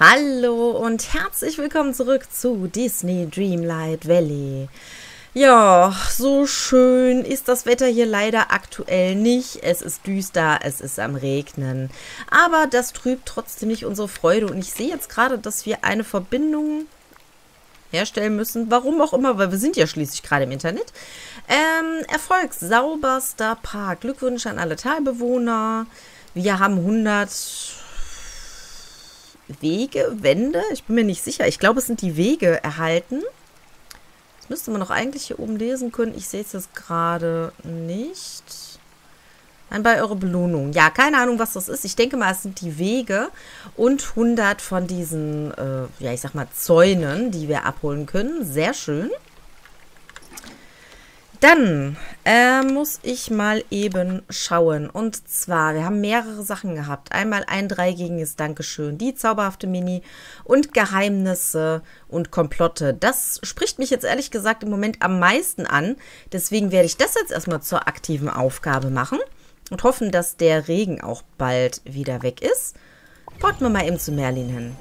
Hallo und herzlich willkommen zurück zu Disney Dreamlight Valley. Ja, so schön ist das Wetter hier leider aktuell nicht. Es ist düster, es ist am Regnen. Aber das trübt trotzdem nicht unsere Freude. Und ich sehe jetzt gerade, dass wir eine Verbindung herstellen müssen. Warum auch immer, weil wir sind ja schließlich gerade im Internet. Erfolg, sauberster Park. Glückwünsche an alle Talbewohner. Wir haben 100... Wände? Ich bin mir nicht sicher. Ich glaube, es sind die Wege erhalten. Das müsste man doch eigentlich hier oben lesen können. Ich sehe es jetzt gerade nicht. Dann bei eurer Belohnung. Ja, keine Ahnung, was das ist. Ich denke mal, es sind die Wege und 100 von diesen, ja, ich sag mal, Zäunen, die wir abholen können. Sehr schön. Dann muss ich mal eben schauen. Und zwar, wir haben mehrere Sachen gehabt. Einmal ein dreigegiges Dankeschön, die zauberhafte Mini und Geheimnisse und Komplotte. Das spricht mich jetzt ehrlich gesagt im Moment am meisten an. Deswegen werde ich das jetzt erstmal zur aktiven Aufgabe machen und hoffen, dass der Regen auch bald wieder weg ist. Porten wir mal eben zu Merlin hin.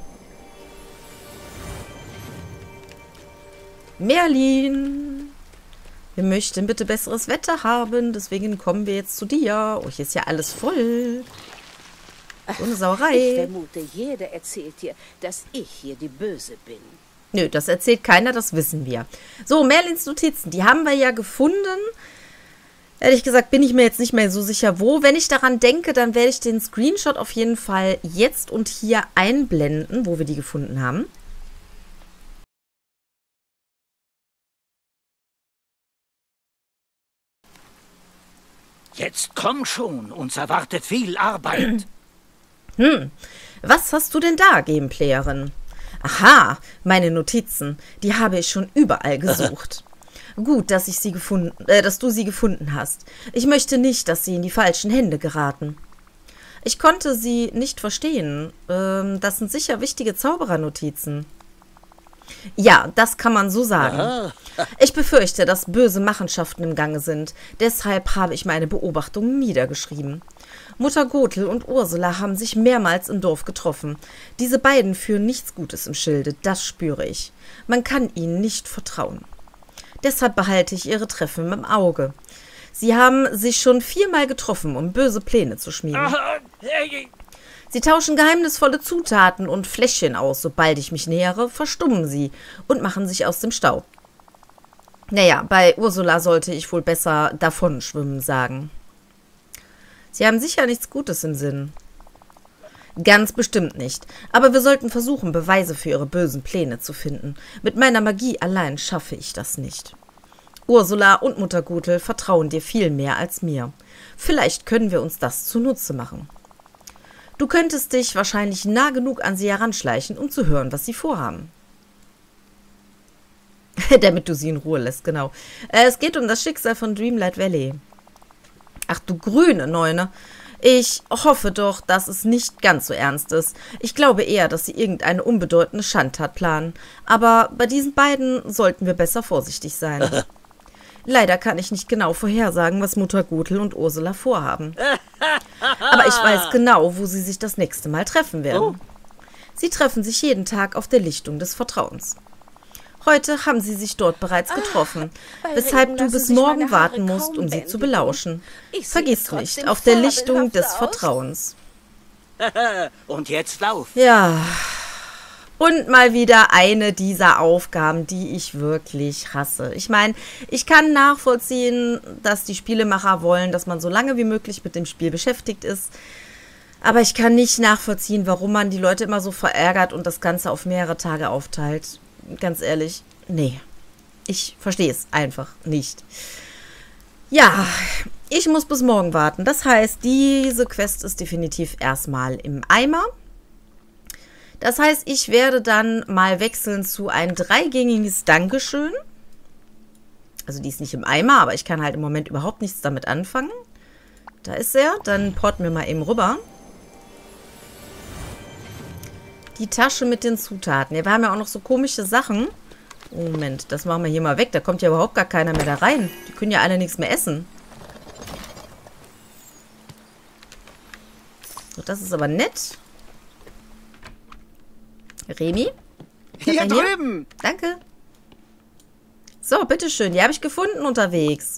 Merlin! Wir möchten bitte besseres Wetter haben, deswegen kommen wir jetzt zu dir. Oh, hier ist ja alles voll. So eine Sauerei. Ich vermute, jeder erzählt dir, dass ich hier die Böse bin. Nö, das erzählt keiner, das wissen wir. So, Merlins Notizen, die haben wir ja gefunden. Ehrlich gesagt bin ich mir jetzt nicht mehr so sicher, wo. Wenn ich daran denke, dann werde ich den Screenshot auf jeden Fall jetzt und hier einblenden, wo wir die gefunden haben. Jetzt komm schon, uns erwartet viel Arbeit. Was hast du denn da, Gameplayerin? Aha, meine Notizen, die habe ich schon überall gesucht. Gut, dass du sie gefunden hast. Ich möchte nicht, dass sie in die falschen Hände geraten. Ich konnte sie nicht verstehen. Das sind sicher wichtige Zauberernotizen. Ja, das kann man so sagen. Ich befürchte, dass böse Machenschaften im Gange sind. Deshalb habe ich meine Beobachtungen niedergeschrieben. Mutter Gothel und Ursula haben sich mehrmals im Dorf getroffen. Diese beiden führen nichts Gutes im Schilde, das spüre ich. Man kann ihnen nicht vertrauen. Deshalb behalte ich ihre Treffen im Auge. Sie haben sich schon 4-mal getroffen, um böse Pläne zu schmieden. Sie tauschen geheimnisvolle Zutaten und Fläschchen aus. Sobald ich mich nähere, verstummen sie und machen sich aus dem Staub. Naja, bei Ursula sollte ich wohl besser davon schwimmen sagen. Sie haben sicher nichts Gutes im Sinn. Ganz bestimmt nicht. Aber wir sollten versuchen, Beweise für ihre bösen Pläne zu finden. Mit meiner Magie allein schaffe ich das nicht. Ursula und Mutter Gothel vertrauen dir viel mehr als mir. Vielleicht können wir uns das zunutze machen. Du könntest dich wahrscheinlich nah genug an sie heranschleichen, um zu hören, was sie vorhaben. Damit du sie in Ruhe lässt, genau. Es geht um das Schicksal von Dreamlight Valley. Ach du grüne Neune. Ich hoffe doch, dass es nicht ganz so ernst ist. Ich glaube eher, dass sie irgendeine unbedeutende Schandtat planen. Aber bei diesen beiden sollten wir besser vorsichtig sein. Leider kann ich nicht genau vorhersagen, was Mutter Gothel und Ursula vorhaben. Aber ich weiß genau, wo sie sich das nächste Mal treffen werden. Sie treffen sich jeden Tag auf der Lichtung des Vertrauens. Heute haben sie sich dort bereits getroffen, weshalb du bis morgen warten musst, um sie zu belauschen. Vergiss nicht, auf der Lichtung des Vertrauens. Und jetzt lauf. Ja, und mal wieder eine dieser Aufgaben, die ich wirklich hasse. Ich meine, ich kann nachvollziehen, dass die Spielemacher wollen, dass man so lange wie möglich mit dem Spiel beschäftigt ist. Aber ich kann nicht nachvollziehen, warum man die Leute immer so verärgert und das Ganze auf mehrere Tage aufteilt. Ganz ehrlich, nee. Ich verstehe es einfach nicht. Ja, ich muss bis morgen warten. Das heißt, diese Quest ist definitiv erstmal im Eimer. Das heißt, ich werde dann mal wechseln zu ein dreigängiges Dankeschön. Also die ist nicht im Eimer, aber ich kann halt im Moment überhaupt nichts damit anfangen. Da ist er. Dann porten wir mal eben rüber. Die Tasche mit den Zutaten. Ja, wir haben ja auch noch so komische Sachen. Moment, das machen wir hier mal weg. Da kommt ja überhaupt gar keiner mehr da rein. Die können ja alle nichts mehr essen. So, das ist aber nett. Remi? Hier drüben. Danke. So, bitteschön. Die habe ich gefunden unterwegs.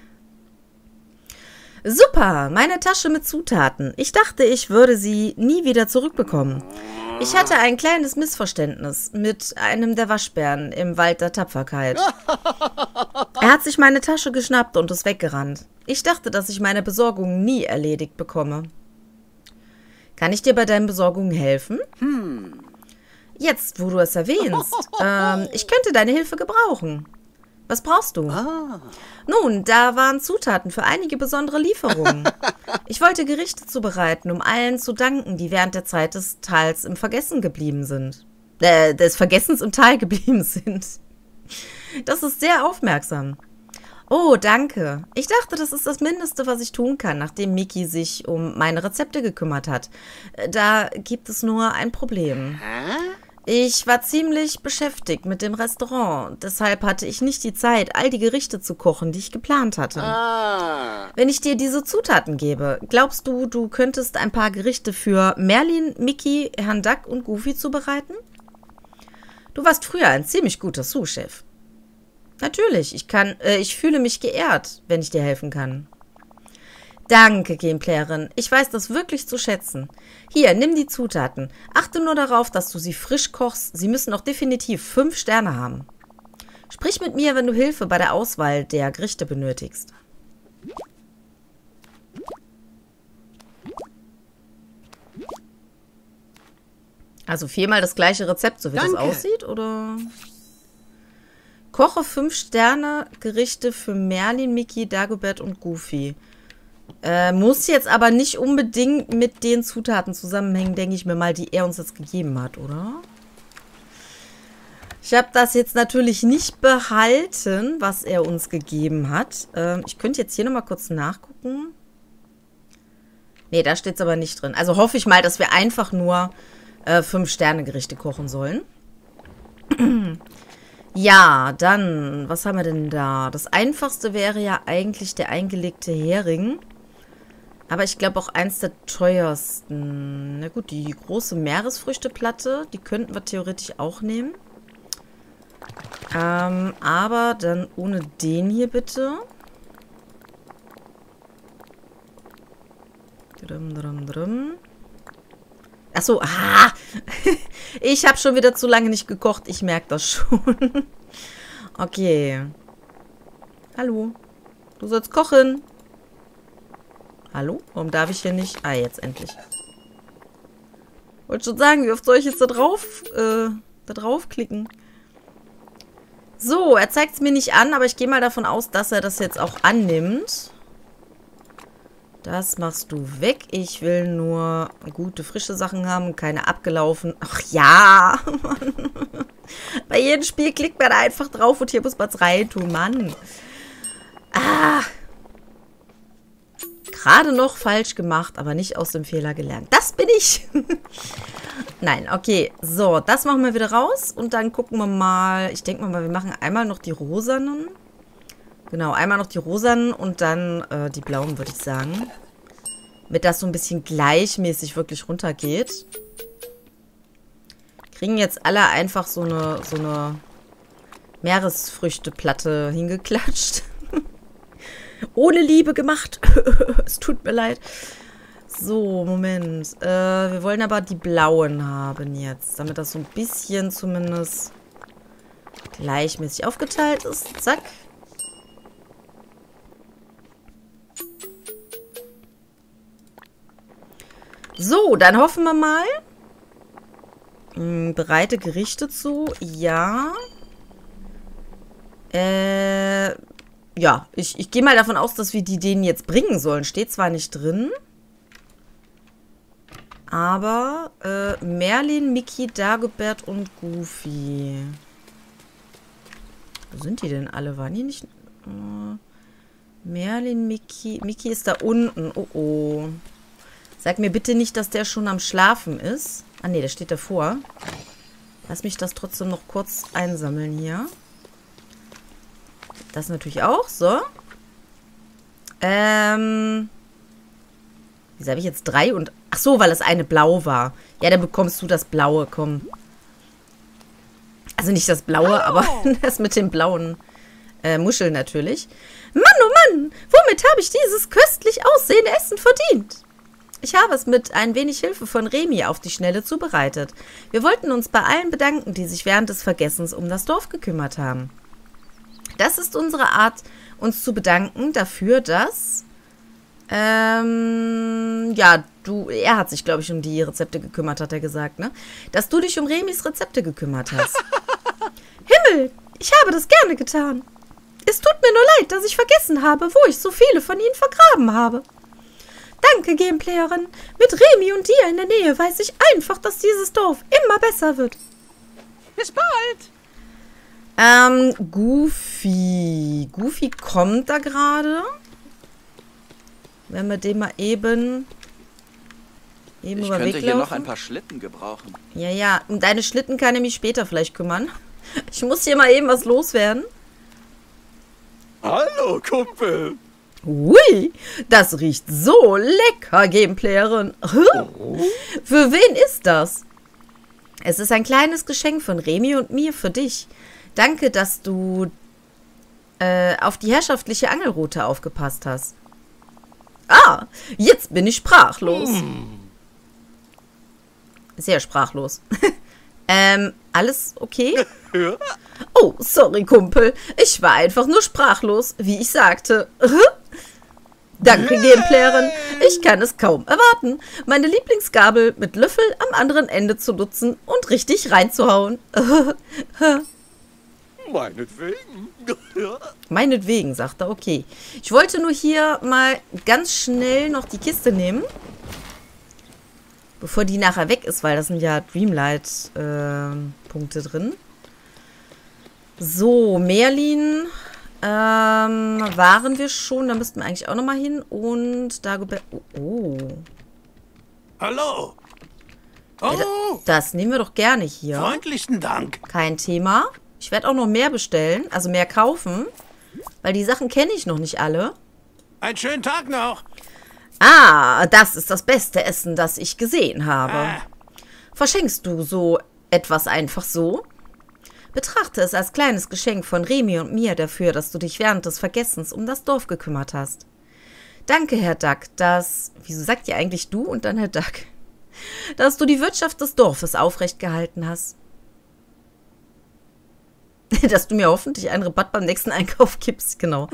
Super, meine Tasche mit Zutaten. Ich dachte, ich würde sie nie wieder zurückbekommen. Ich hatte ein kleines Missverständnis mit einem der Waschbären im Wald der Tapferkeit. Er hat sich meine Tasche geschnappt und ist weggerannt. Ich dachte, dass ich meine Besorgung nie erledigt bekomme. Kann ich dir bei deinen Besorgungen helfen? Jetzt, wo du es erwähnst. Ich könnte deine Hilfe gebrauchen. Was brauchst du? Nun, da waren Zutaten für einige besondere Lieferungen. Ich wollte Gerichte zubereiten, um allen zu danken, die während der Zeit des Tals im Vergessen geblieben sind. Des Vergessens im Tal geblieben sind. Das ist sehr aufmerksam. Oh, danke. Ich dachte, das ist das Mindeste, was ich tun kann, nachdem Miki sich um meine Rezepte gekümmert hat. Da gibt es nur ein Problem. Ich war ziemlich beschäftigt mit dem Restaurant. Deshalb hatte ich nicht die Zeit, all die Gerichte zu kochen, die ich geplant hatte. Wenn ich dir diese Zutaten gebe, glaubst du, du könntest ein paar Gerichte für Merlin, Mickey, Herrn Duck und Goofy zubereiten? Du warst früher ein ziemlich guter Sous-Chef. Natürlich, ich fühle mich geehrt, wenn ich dir helfen kann. Danke, Gameplayerin. Ich weiß das wirklich zu schätzen. Hier, nimm die Zutaten. Achte nur darauf, dass du sie frisch kochst. Sie müssen auch definitiv 5 Sterne haben. Sprich mit mir, wenn du Hilfe bei der Auswahl der Gerichte benötigst. Also 4-mal das gleiche Rezept, so wie das aussieht, oder? Koche 5 Sterne Gerichte für Merlin, Mickey, Dagobert und Goofy. Muss jetzt aber nicht unbedingt mit den Zutaten zusammenhängen, denke ich mir mal, die er uns jetzt gegeben hat, oder? Ich habe das jetzt natürlich nicht behalten, was er uns gegeben hat. Ich könnte jetzt hier nochmal kurz nachgucken. Nee, da steht es aber nicht drin. Also hoffe ich mal, dass wir einfach nur 5-Sterne-Gerichte kochen sollen. Ja, dann, was haben wir denn da? Das Einfachste wäre ja eigentlich der eingelegte Hering. Aber ich glaube auch eins der teuersten. Na gut, die große Meeresfrüchteplatte, die könnten wir theoretisch auch nehmen. Aber dann ohne den hier bitte. Achso, ich habe schon wieder zu lange nicht gekocht. Ich merke das schon. Okay. Hallo. Du sollst kochen. Hallo? Warum darf ich hier nicht? Ah, jetzt endlich. Wollte schon sagen, wie oft soll ich jetzt da drauf klicken? So, er zeigt es mir nicht an, aber ich gehe mal davon aus, dass er das jetzt auch annimmt. Das machst du weg. Ich will nur gute, frische Sachen haben, keine abgelaufen. Ach ja, Mann. Bei jedem Spiel klickt man da einfach drauf und hier muss man es reintun, Mann. Gerade noch falsch gemacht, aber nicht aus dem Fehler gelernt. Das bin ich. Nein, okay. So, das machen wir wieder raus. Und dann gucken wir mal. Ich denke mal, wir machen einmal noch die rosanen. Genau, einmal noch die rosanen und dann die blauen, würde ich sagen. Damit das so ein bisschen gleichmäßig wirklich runtergeht. Kriegen jetzt alle einfach so eine Meeresfrüchteplatte hingeklatscht. Ohne Liebe gemacht. Es tut mir leid. So, Moment. Wir wollen aber die blauen haben jetzt. Damit das so ein bisschen zumindest gleichmäßig aufgeteilt ist. Zack. So, dann hoffen wir mal. Bereite Gerichte zu. Ja. Ja, ich gehe mal davon aus, dass wir die denen jetzt bringen sollen. Steht zwar nicht drin. Aber Merlin, Mickey, Dagobert und Goofy. Wo sind die denn alle? Waren die nicht... Merlin, Mickey... Mickey ist da unten. Oh, oh. Sag mir bitte nicht, dass der schon am Schlafen ist. Ah, nee, der steht davor. Lass mich das trotzdem noch kurz einsammeln hier. Das natürlich auch. So. Wieso habe ich jetzt 3 und... Ach so, weil das eine blau war. Ja, dann bekommst du das blaue. Komm. Also nicht das blaue, aber das mit den blauen Muscheln natürlich. Mann, oh Mann, womit habe ich dieses köstlich aussehende Essen verdient? Ich habe es mit ein wenig Hilfe von Remi auf die Schnelle zubereitet. Wir wollten uns bei allen bedanken, die sich während des Vergessens um das Dorf gekümmert haben. Das ist unsere Art, uns zu bedanken dafür, dass... er hat sich, glaube ich, um die Rezepte gekümmert, hat er gesagt, ne? Dass du dich um Remis Rezepte gekümmert hast. Himmel, ich habe das gerne getan. Es tut mir nur leid, dass ich vergessen habe, wo ich so viele von ihnen vergraben habe. Danke, Gameplayerin. Mit Remi und dir in der Nähe weiß ich einfach, dass dieses Dorf immer besser wird. Bis bald. Goofy. Goofy kommt da gerade. Wenn wir den mal eben Ich über könnte Weg hier noch laufen. ein paar Schlitten gebrauchen. Ja, um deine Schlitten kann ich mich später vielleicht kümmern. Ich muss hier mal eben was loswerden. Hallo, Kumpel. Ui, das riecht so lecker, Gameplayerin. Für wen ist das? Es ist ein kleines Geschenk von Remi und mir für dich. Danke, dass du auf die herrschaftliche Angelrute aufgepasst hast. Ah, jetzt bin ich sprachlos. Sehr sprachlos. Alles okay? Ja. Oh, sorry, Kumpel. Ich war einfach nur sprachlos, wie ich sagte. Danke, Gameplayerin. Ich kann es kaum erwarten, meine Lieblingsgabel mit Löffel am anderen Ende zu nutzen und richtig reinzuhauen. Meinetwegen. Meinetwegen, sagt er, okay. Ich wollte nur hier mal ganz schnell noch die Kiste nehmen. Bevor die nachher weg ist, weil das sind ja Dreamlight-Punkte drin. So, Merlin waren wir schon. Da müssten wir eigentlich auch nochmal hin. Und Dagobert... Oh. Hallo. Ja, das nehmen wir doch gerne hier. Freundlichen Dank. Kein Thema. Ich werde auch noch mehr bestellen, also mehr kaufen. Weil die Sachen kenne ich noch nicht alle. Einen schönen Tag noch. Ah, das ist das beste Essen, das ich gesehen habe. Verschenkst du so etwas einfach so? Betrachte es als kleines Geschenk von Remi und mir dafür, dass du dich während des Vergessens um das Dorf gekümmert hast. Danke, Herr Duck, dass... Wieso sagt ihr eigentlich du und dann Herr Duck? Dass du die Wirtschaft des Dorfes aufrecht gehalten hast. Dass du mir hoffentlich einen Rabatt beim nächsten Einkauf gibst, genau.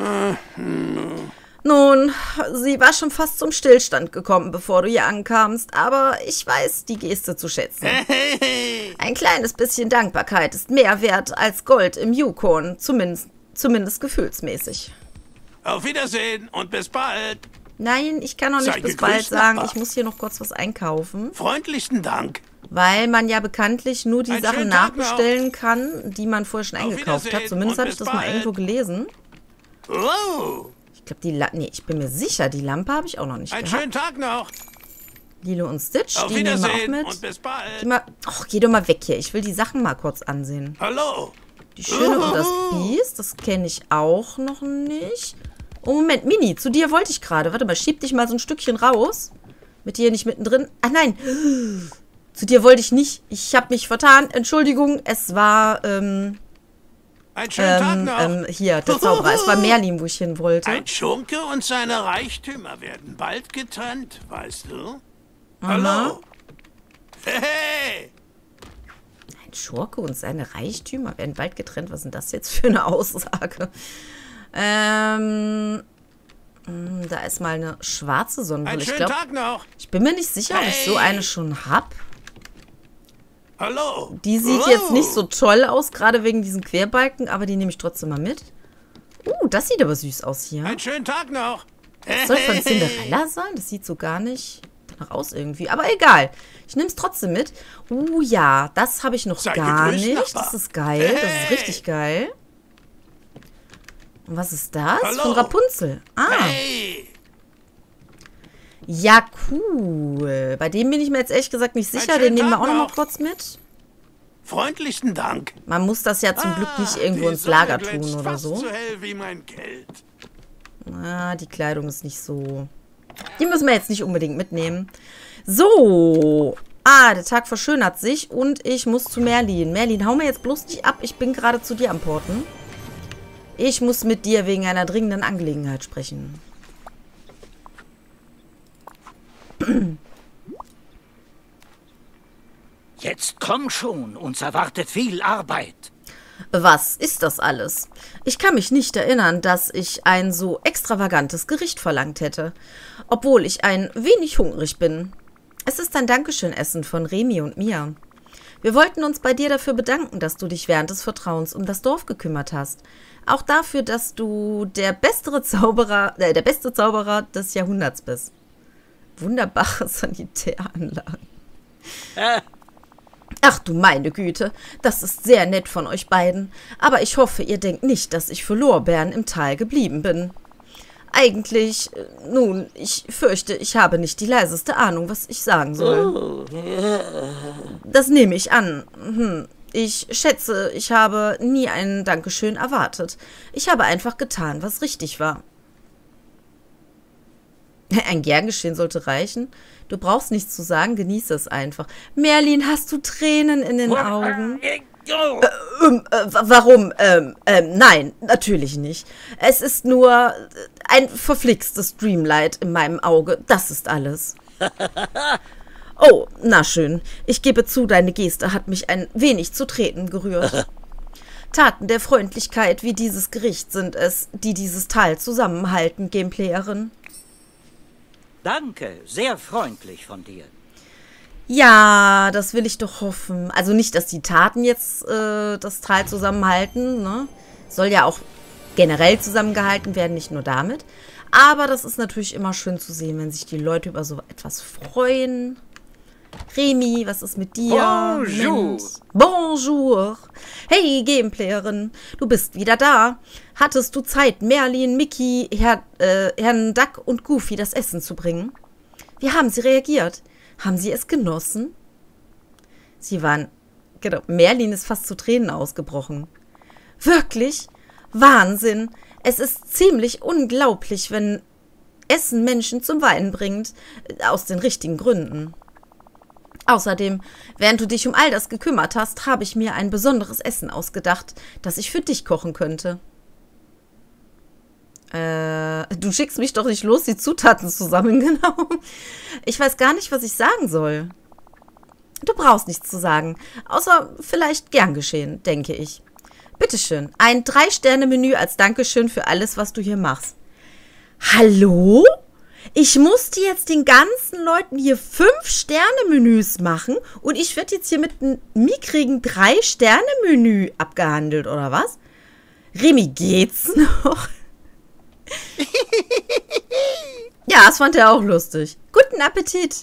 Nun, sie war schon fast zum Stillstand gekommen, bevor du hier ankamst, aber ich weiß die Geste zu schätzen. Ein kleines bisschen Dankbarkeit ist mehr wert als Gold im Yukon, zumindest gefühlsmäßig. Auf Wiedersehen und bis bald. Nein, ich kann noch nicht Sei bis gegrüßt, bald sagen, Nachbar. ich muss hier noch kurz was einkaufen, Freundlichen Dank. weil man ja bekanntlich nur die Einen Sachen schönen Tag noch. nachbestellen kann, die man vorher schon Auf eingekauft hat. Wiedersehen Zumindest und habe ich bis das mal bald. irgendwo gelesen. Oh. Ich glaube, ich bin mir sicher, die Lampe habe ich auch noch nicht Einen gehabt. schönen Tag noch. Lilo und Stitch, Auf die nehmen wir auch Wiedersehen mit. und bis bald. Geh doch mal weg hier. Ich will die Sachen mal kurz ansehen. Hallo. Die Schöne und das Biest, das kenne ich auch noch nicht. Oh, Moment, Mini, zu dir wollte ich gerade. Warte mal, schieb dich mal so ein Stückchen raus. Mit dir nicht mittendrin. Ach nein, zu dir wollte ich nicht. Ich habe mich vertan. Entschuldigung, es war, Einen schönen Tag noch. hier, der Zauberer. Es war Merlin, wo ich hin wollte. Ein Schurke und seine Reichtümer werden bald getrennt, weißt du? Hallo. Hey. Ein Schurke und seine Reichtümer werden bald getrennt. Was ist denn das jetzt für eine Aussage? Da ist mal eine schwarze Sonnenbrille. Einen Ich schönen glaube, Tag noch. ich bin mir nicht sicher, ob ich so eine schon habe. Hallo. Die sieht jetzt nicht so toll aus, gerade wegen diesen Querbalken, aber die nehme ich trotzdem mal mit. Das sieht aber süß aus hier. Einen schönen Tag noch. Das soll von Cinderella sein? Das sieht so gar nicht danach aus irgendwie. Aber egal. Ich nehme es trotzdem mit. Ja, das habe ich noch Sei gar gegrüßt, nicht. Nachbar. Das ist geil. Das ist richtig geil. Und was ist das? Hallo. Von Rapunzel. Hey. Ja, cool. Bei dem bin ich mir jetzt ehrlich gesagt nicht sicher. Den schönen nehmen wir Tag auch noch mal noch. kurz mit. Freundlichen Dank. Man muss das ja zum Glück nicht irgendwo die ins Sonne Lager glänzt tun oder fast so. so hell wie mein Geld. Die Kleidung ist nicht so... Die müssen wir jetzt nicht unbedingt mitnehmen. So. Ah, der Tag verschönert sich und ich muss zu Merlin. Merlin, hau mir jetzt bloß nicht ab. Ich bin gerade zu dir am Porten. Ich muss mit dir wegen einer dringenden Angelegenheit sprechen. Jetzt komm schon, uns erwartet viel Arbeit. Was ist das alles? Ich kann mich nicht erinnern, dass ich ein so extravagantes Gericht verlangt hätte, obwohl ich ein wenig hungrig bin. Es ist ein Dankeschön-Essen von Remy und mir. Wir wollten uns bei dir dafür bedanken, dass du dich während des Vertrauens um das Dorf gekümmert hast. Auch dafür, dass du der beste Zauberer des Jahrhunderts bist. Wunderbare Sanitäranlagen. Ach du meine Güte, das ist sehr nett von euch beiden, aber ich hoffe, ihr denkt nicht, dass ich für Lorbeeren im Tal geblieben bin. Eigentlich, nun, ich fürchte, ich habe nicht die leiseste Ahnung, was ich sagen soll. Das nehme ich an. Ich schätze, ich habe nie ein Dankeschön erwartet. Ich habe einfach getan, was richtig war. Ein Gerngeschehen sollte reichen. Du brauchst nichts zu sagen, genieße es einfach. Merlin, hast du Tränen in den Augen? Warum? Nein, natürlich nicht. Es ist nur ein verflixtes Dreamlight in meinem Auge. Das ist alles. Oh, na schön. Ich gebe zu, deine Geste hat mich ein wenig zu Tränen gerührt. Taten der Freundlichkeit wie dieses Gericht sind es, die dieses Tal zusammenhalten, Gameplayerin. Danke, sehr freundlich von dir. Ja, das will ich doch hoffen. Also nicht, dass die Taten jetzt das Tal zusammenhalten, ne? Soll ja auch generell zusammengehalten werden, nicht nur damit. Aber das ist natürlich immer schön zu sehen, wenn sich die Leute über so etwas freuen. Remy, was ist mit dir? Bonjour. Mensch. Bonjour. Hey, Gameplayerin, du bist wieder da. Hattest du Zeit, Merlin, Mickey, Herrn Duck und Goofy das Essen zu bringen? Wie haben sie reagiert? Haben sie es genossen? Sie waren... Genau, Merlin ist fast zu Tränen ausgebrochen. Wirklich? Wahnsinn. Es ist ziemlich unglaublich, wenn Essen Menschen zum Weinen bringt. Aus den richtigen Gründen. Außerdem, während du dich um all das gekümmert hast, habe ich mir ein besonderes Essen ausgedacht, das ich für dich kochen könnte. Du schickst mich doch nicht los, die Zutaten zusammen, genau. Ich weiß gar nicht, was ich sagen soll. Du brauchst nichts zu sagen, außer vielleicht gern geschehen, denke ich. Bitteschön, ein 3-Sterne-Menü als Dankeschön für alles, was du hier machst. Hallo? Ich musste jetzt den ganzen Leuten hier 5-Sterne-Menüs machen und ich werde jetzt hier mit einem mickrigen 3-Sterne-Menü abgehandelt, oder was? Remy, geht's noch? Ja, das fand er auch lustig. Guten Appetit.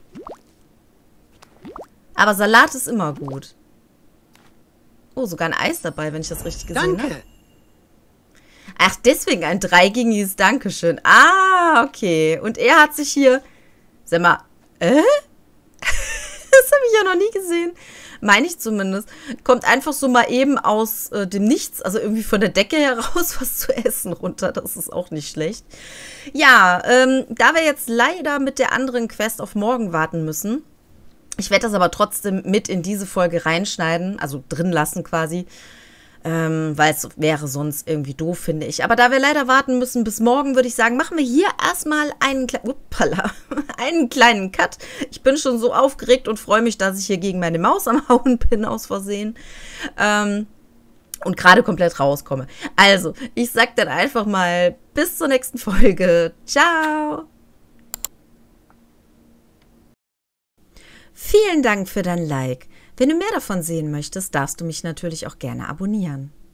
Aber Salat ist immer gut. Oh, sogar ein Eis dabei, wenn ich das richtig gesehen habe. Ach, deswegen ein 3-gängiges Dankeschön. Ah, okay. Und er hat sich hier... Sag mal, das habe ich ja noch nie gesehen. Meine ich zumindest. Kommt einfach so mal eben aus dem Nichts, also irgendwie von der Decke heraus, was zu essen runter. Das ist auch nicht schlecht. Ja, da wir jetzt leider mit der anderen Quest auf morgen warten müssen, ich werde das aber trotzdem mit in diese Folge reinschneiden, also drin lassen quasi, weil es wäre sonst irgendwie doof, finde ich. Aber da wir leider warten müssen bis morgen, würde ich sagen, machen wir hier erstmal einen kleinen Cut. Ich bin schon so aufgeregt und freue mich, dass ich hier gegen meine Maus am Hauen bin, aus Versehen. Und gerade komplett rauskomme. Also, ich sag dann einfach mal bis zur nächsten Folge. Ciao! Vielen Dank für dein Like. Wenn du mehr davon sehen möchtest, darfst du mich natürlich auch gerne abonnieren.